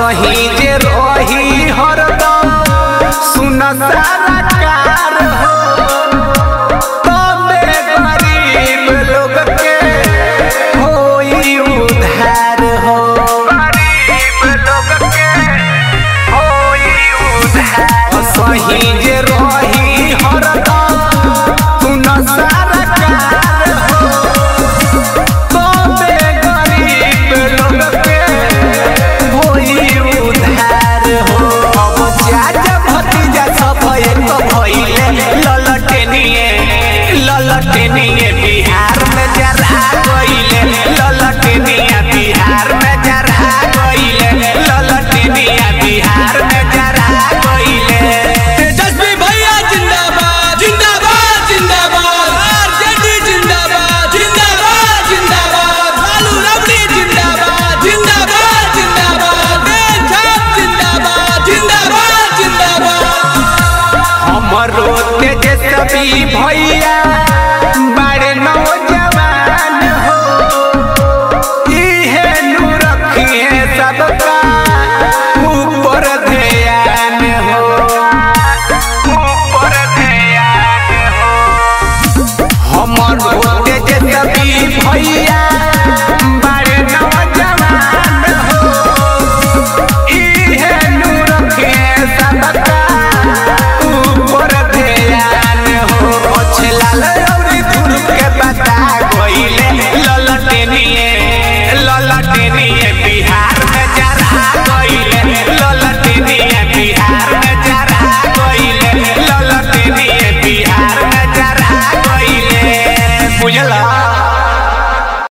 असही जे रही हरदम सुन सारा कार हो तबे गरीब लोग के होई उधार हो गरीब लोग के होई उधार असही जे रही हरदम सुन सारा कार हो तबे गरीब लोग के होई उधार हो। अब चाचा भतीजा सब एक भइले ललटेनिए बिहार में जरा गइले ललटेनिया बिहार में जरा गइले ललटेनिया बिहार में जरा गइले। तेजस्वी भैया जिंदाबाद जिंदाबाद जिंदाबाद, आरजेडी जिंदाबाद जिंदाबाद जिंदाबाद, लालू रबड़ी जिंदाबाद जिंदाबाद जिंदाबाद, छाप जिंदाबाद जिंदाबाद जिंदाबाद। हमरो तेजस्वी भैया बड़े नौजवान हो इहे नु रखिए सबका ऊपर ध्यान हो ऊपर ध्यान हो। हमरो तेजस्वी भैया बड़े नौजवान हो इहे नु रखिए सबका ऊपर ध्यान हो। लाल रौरी धुन के बता गइले ललटेनिए बिहार में जरा गइले ललटेनिए बिहार में जरा गइले ललटेनिए बिहार में जरा गइले बुझला।